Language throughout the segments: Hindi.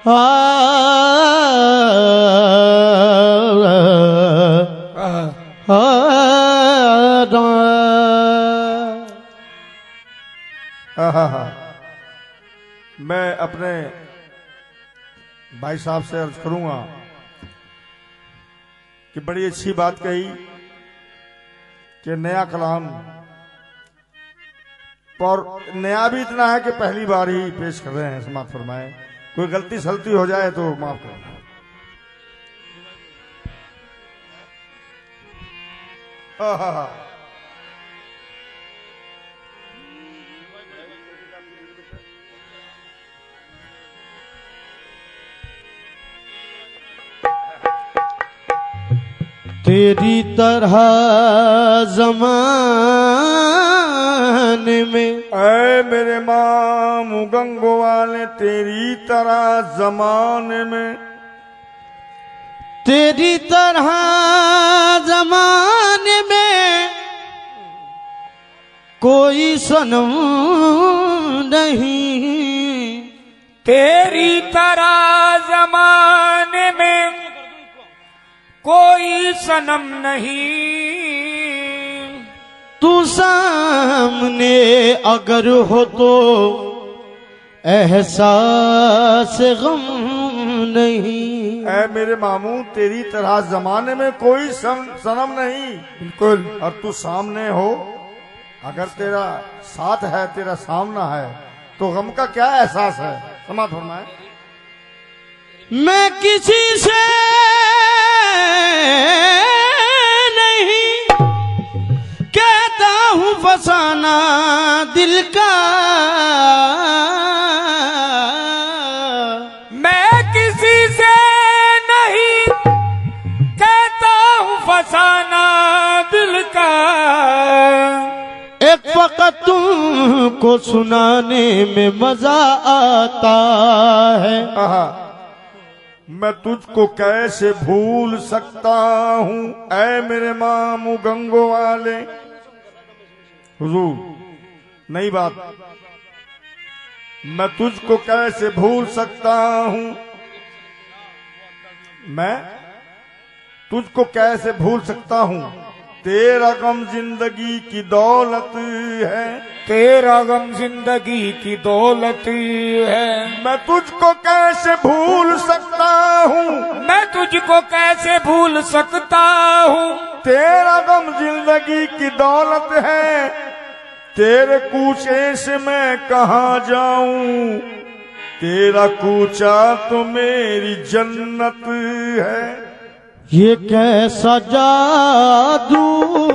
मैं अपने भाई साहब से अर्ज करूंगा कि बड़ी अच्छी बात कही कि नया कलाम, और नया भी इतना है कि पहली बार ही पेश कर रहे हैं। समाप्त फरमाए, कोई गलती सलती हो जाए तो माफ करना। तेरी तरह ज़माने में, ऐ मेरे मामू गंगोवाले, तेरी तरह ज़माने में, तेरी तरह ज़माने में कोई सनम नहीं, तेरी तरह ज़माने में कोई सनम नहीं। तू सामने अगर हो तो एहसास गम नहीं। ऐ मेरे मामू, तेरी तरह जमाने में कोई सनम नहीं। बिल्कुल। और तू सामने हो, अगर तेरा साथ है, तेरा सामना है, तो गम का क्या एहसास है। समाप्त फरमाए। मैं किसी से नहीं कहता हूँ फसाना दिल का, मैं किसी से नहीं कहता हूँ फसाना दिल का। एक वक्त तुमको सुनाने में मजा आता है। मैं तुझको कैसे भूल सकता हूँ ऐ मेरे मामू गंगो वाले। हुजूर, नई बात। मैं तुझको कैसे भूल सकता हूँ, मैं तुझको कैसे भूल सकता हूँ। तेरा गम जिंदगी की दौलत है, तेरा गम जिंदगी की दौलत है। मैं तुझको कैसे भूल सकता हूँ, मैं तुझको कैसे भूल सकता हूँ। तेरा गम जिंदगी की दौलत है, तेरे कूचे से मैं कहाँ जाऊं। तेरा कूचा तो मेरी जन्नत है। ये कैसा जादू,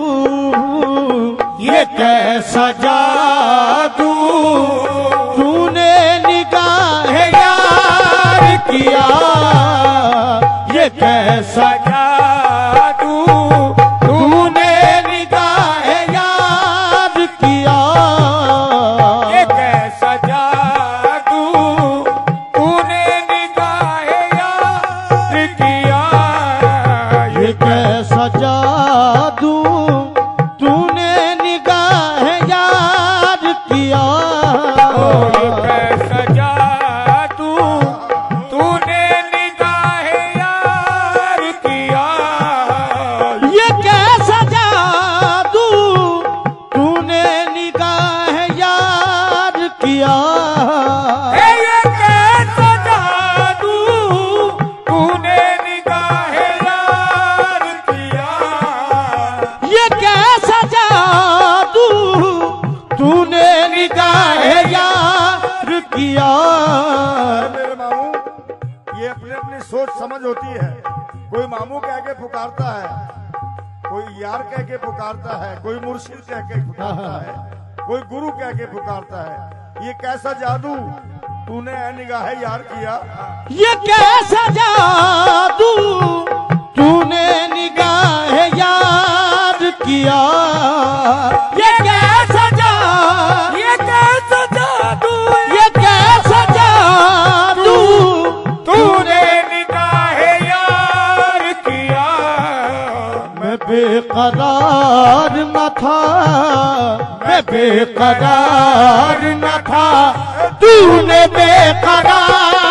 ये कैसा जादू तूने निगाह यार किया। ये कैसा जादू तूने निगाह यार किया। ये कैसा जादू तूने निगाह यार किया। ये कैसा जादू तूने निगाह यार किया। ये कैसा जादू तूने निगाह यार किया। ये कैसा जादू तूने निगाह यार किया। ये कैसा जादू तूने निगाह यार किया। ये कैसा जादू तूने निगाह यार किया। मेरे मामू, ये अपनी अपनी सोच समझ होती है। कोई मामू कह के पुकारता है, कोई यार कह के पुकारता है, कोई मुर्शिद कह के पुकारता है, कोई गुरु कह के पुकारता है। ये कैसा जादू तूने निगाह यार किया। ये कैसा जादू तूने निगाह यार किया। ये कैसा जादू, ये कैसा जादू, ये कैसा जादू तूने निगाह यार किया। मैं बेकरार न था, मैं बेकरार न था, तूने बेकरार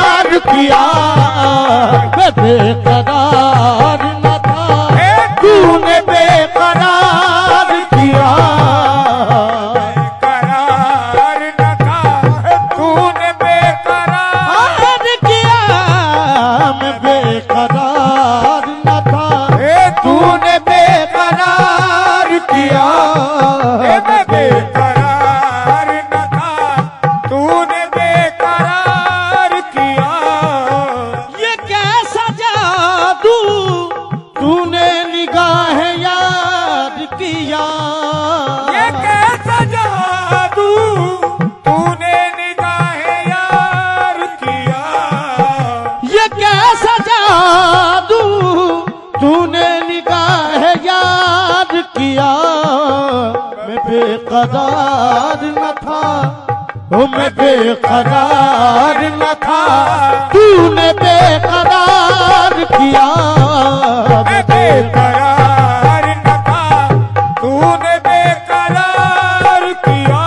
किया मैं बेकरार न था तूने बेकरार किया करार न था तूने बेकरार किया मैं बेकरार न था तूने बेकरार किया मैं बेकरार न था तूने बेकरार किया। ये कैसा जादू तूने निगाह याद किया ये कैसा जादू तूने निगाह यार किया। ये कैसा जादू तूने निगाह याद किया मैं बेकरार न था मैं बेकरार न था तूने बेकरार किया मैं बेकरार न था तूने बेकरार किया।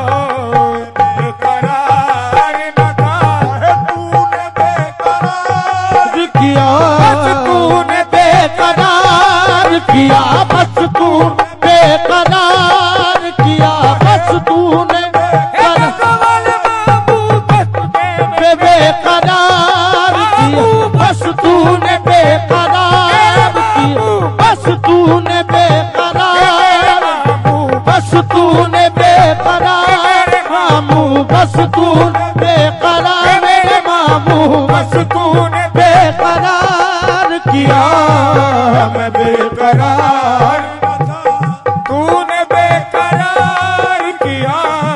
बेकरार न था तूने बेकरार किया तूने बेकरार किया बस तू बेकरार किया बस तूने बेकरार किया बस तूने बेकरार किया बस तूने बेकरार बस तूने बेकरार मामू बस तूने बेकरार मेरे मामू बस तूने बेकरार किया मैं बेकरार तूने बेकरार किया।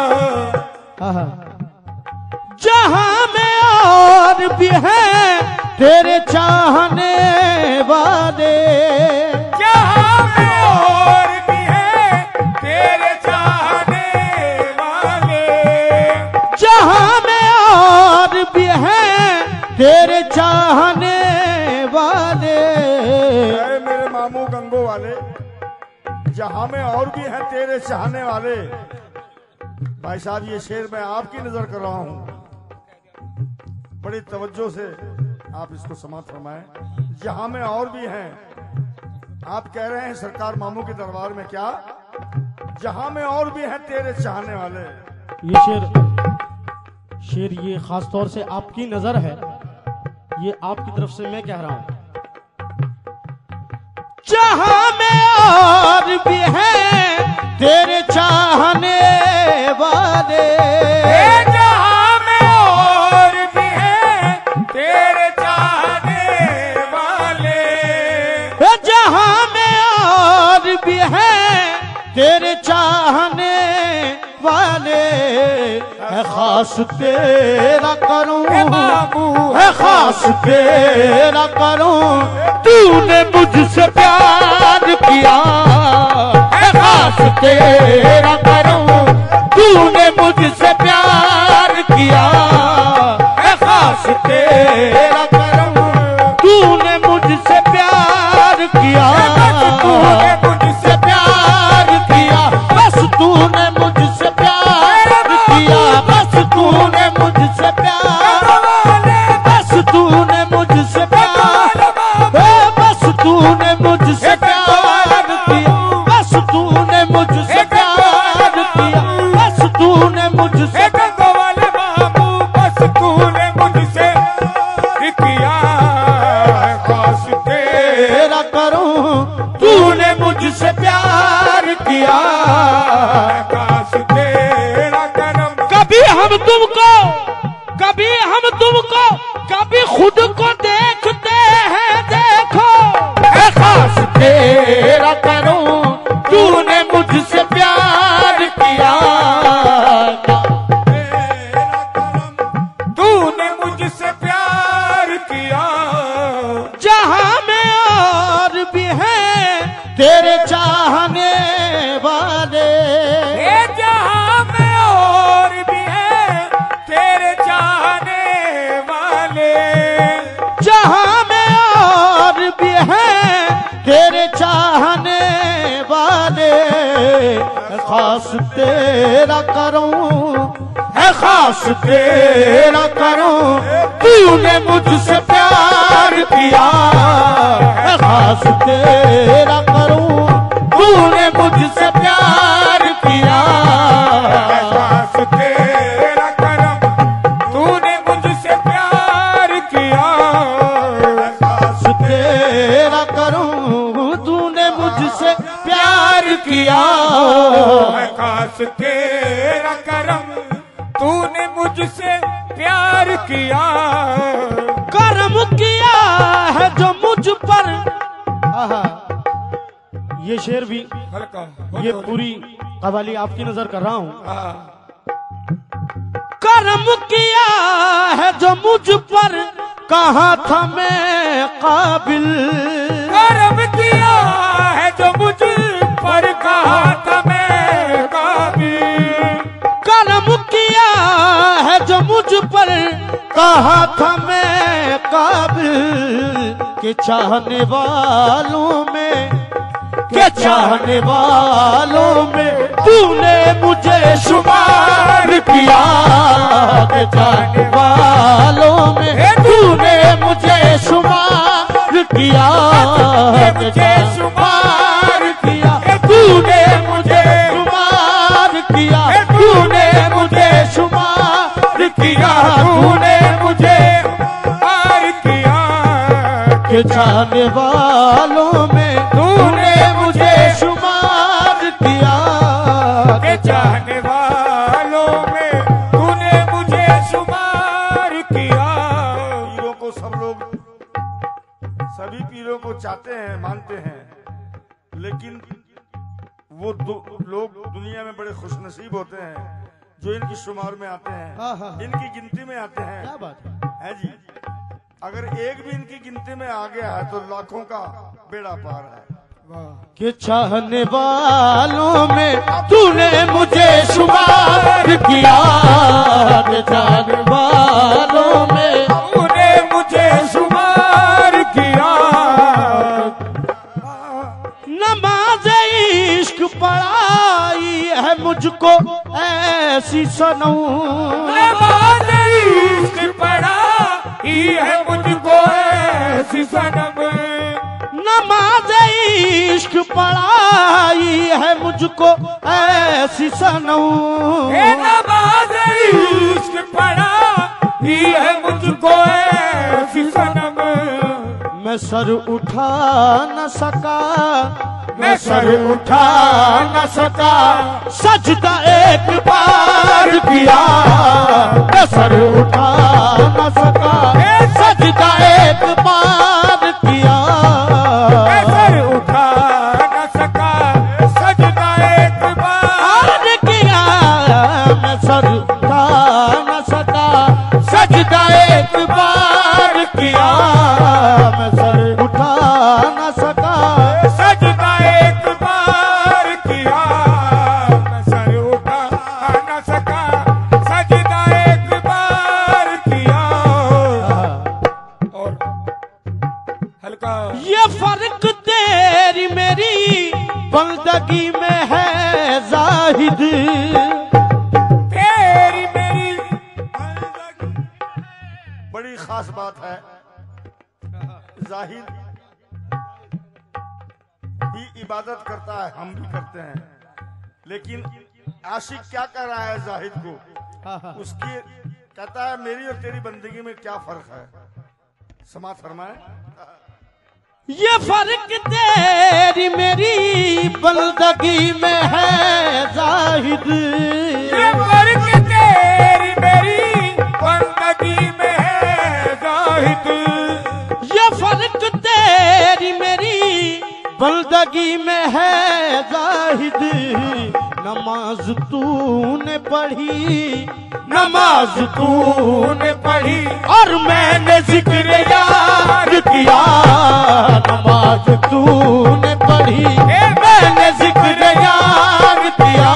जहां में और भी है तेरे चाहने वाले जहां में और भी है तेरे चाहने वाले। जहां में और भी है तेरे चाहने वाले अरे मेरे मामू गंगो वाले, जहां में और भी हैं तेरे चाहने वाले। भाई साहब ये शेर मैं आपकी नजर कर रहा हूं, बड़ी तवज्जो से आप इसको समाप्त फरमाएं। जहां में और भी हैं, आप कह रहे हैं सरकार मामू के दरबार में क्या, जहां में और भी हैं तेरे चाहने वाले। ये शेर ये खास तौर से आपकी नजर है, ये आपकी तरफ से मैं कह रहा हूं। जहां में और भी हैं तेरे चाहने वाले जहां में और भी है तेरे चाहने वाले। जहां में और भी हैं तेरे चाहने वाले है खास तेरा करूं है खास तेरा करूं तूने मुझसे प्यार किया है खास तेरा करूं तूने मुझसे प्यार किया है खास तेरा करूं तूने मुझसे प्यार किया तूने मुझसे प्यार किया बस तूने मुझसे प्यार किया बस तूने मुझसे प्यार बस तूने मुझसे प्यार बस तूने मुझसे प्यार किया बस तूने मुझसे प्यार किया बस तूने मुझसे वाले बाबू बस तूने मुझसे किया खास तेरा करूं तूने मुझसे प्यार किया खास तेरा करम। कभी हम तुमको कभी खुद को देखते हैं देखो है खास तेरा करूं तूने मुझसे प्यार किया तूने मुझसे प्यार किया। जहां में और भी हैं तेरे चाहने वाले जहां में और भी है तेरे चाहने वाले। जहां में और भी हैं तेरे चाहने वाले खास तेरा करूं है खास तेरा करूं तू तूने मुझसे प्यार किया है खास तेरा करूं, तूने मुझसे प्यार किया खास तेरा करम, तूने मुझसे प्यार किया। खास तेरा करूं, तूने मुझसे प्यार किया खास तेरा करम, तूने मुझसे प्यार किया। कर्म किया है जो मुझ पर। आहा, ये शेर भी, हल्का ये पूरी कवाली आपकी नजर कर रहा हूँ। कर्म किया है जो मुझ पर, कहा था मैं काबिल। कर्म किया है जो मुझ पर, कहा था मैं काबिल। कर्म किया है जो मुझ पर, कहा था मैं काबिल। के चाहने वालों में, के चाहने वालों में तूने मुझे शुमार किया। के चाहने वालों में तूने मुझे शुमार किया। मुझे शुमार किया, तूने मुझे शुमार किया, तूने मुझे शुमार किया, तूने मुझे प्यार किया। के चाहने वालों में तूने मुझे शुमार किया। के चाहने वालों में तूने मुझे शुमार किया। पीरों को सब लोग, सभी पीरों को चाहते हैं, मानते हैं, लेकिन वो लोग दुनिया में बड़े खुशनसीब होते हैं जो इनकी शुमार में आते हैं, इनकी गिनती में आते हैं। क्या बात है जी। अगर एक भी इनकी गिनती में आ गया है तो लाखों का बेड़ा पार है। के चाहने वालों में तूने मुझे शुमार किया। के चाहने वालों में तूने मुझे शुमार किया। नमाज इश्क पढ़ाई है मुझको ऐसी सनम। नमाज इश्क पढ़ाई है मुझको ऐसी सनम। नमाज इश्क पढ़ाई है मुझको ऐसी सनम। नमाज इश्क पढ़ाई है मुझको ऐसी सनम। मैं सर उठा न सका, मैं सर उठा न सका, सजदा एक बार किया। मैं सर उठा न सका, सजदा एक बार किया। मैं सर उठा न सका, सजदा एक बार किया। मैं सर उठा न सका, सजदा एक बार किया। मैं सर उठा न सका, सजदा एक बार किया। मैं सर उठा न सका, सजदा एक बार किया। और हल्का ये फर्क तेरी मेरी बंदगी में है जाहिद। तेरी मेरी बड़ी खास बात है। जाहिद भी इबादत करता है, हम भी करते हैं, लेकिन आशिक क्या कर रहा है जाहिद को? उसकी कहता है मेरी और तेरी बंदगी में क्या फर्क है? समात फरमाए। ये फर्क तेरी मेरी बंदगी में है जाहिद। ये फर्क तेरी मेरी बंदगी में है जाहिद। ये फर्क तेरी मेरी बंदगी में है जाहिद। नमाज तूने पढ़ी, नमाज तूने पढ़ी, और मैंने जिक्र यार किया। नमाज तूने पढ़ी, मैंने जिक्र यार किया।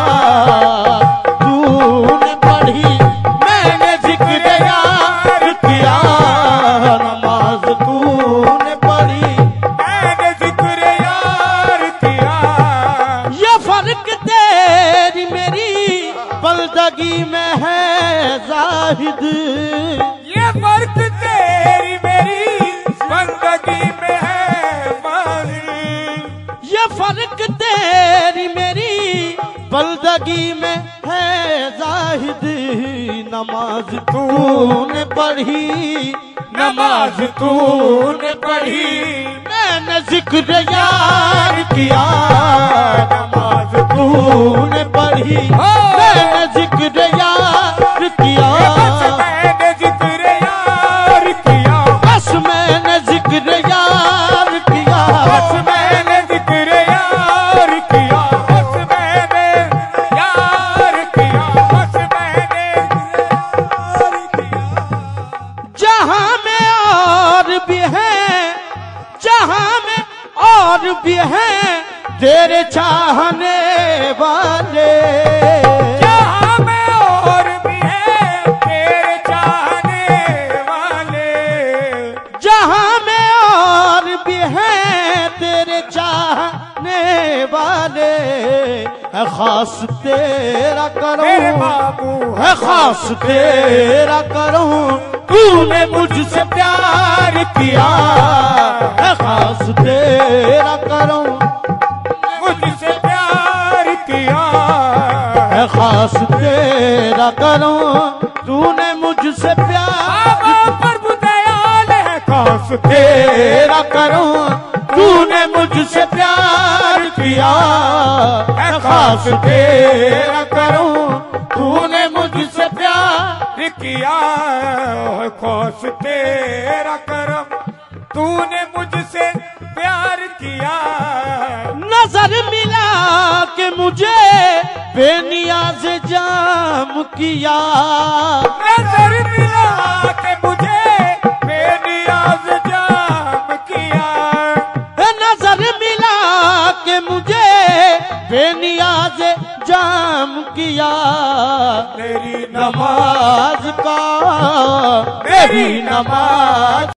तूने पढ़ी, मैंने जिक्र यार किया। नमाज तूने पढ़ी, मैंने जिक्र यार किया। ये फर्क तेरी मेरी बंदगी में है जाहिद। ये फर्क तेरी मेरी बंदगी में है जाहिद, नमाज तूने पढ़ी, नमाज तूने पढ़ी, मैंने जिक्र यार किया, नमाज तूने पढ़ी, मैंने जिक्र यार किया, मैंने जिक्र यार किया, बस मैंने जिक्र यार किया, बस मैंने जिक्र यार किया, बस मैंने यार किया, बस मैंने यार किया। जहां में और भी है, जहां में और भी है तेरे चाहने वाले, जहां में और भी है तेरे चाहने वाले, जहां में और भी है तेरे चाहने वाले, है खास तेरा मेरे करूं, बाबू है खास तेरा करूं, तूने मुझसे प्यार किया, है खास तेरा करूं, मुझसे प्यार किया, है खास तेरा करूं, तूने मुझसे प्यार बाबा प्रभु दयाल है, खास तेरा करूं, तूने मुझसे प्यार किया, है खास तेरा करूं, तूने मुझसे प्यार किया, खास तेरा करम, तूने मुझसे प्यार किया, नजर मिला के मुझे बेनियाज जाम किया, नजर मिला के मुझे बेनियाज जाम किया, नजर मिला के मुझे बेनियाज जाम किया, मेरी नमाज का, मेरी नमाज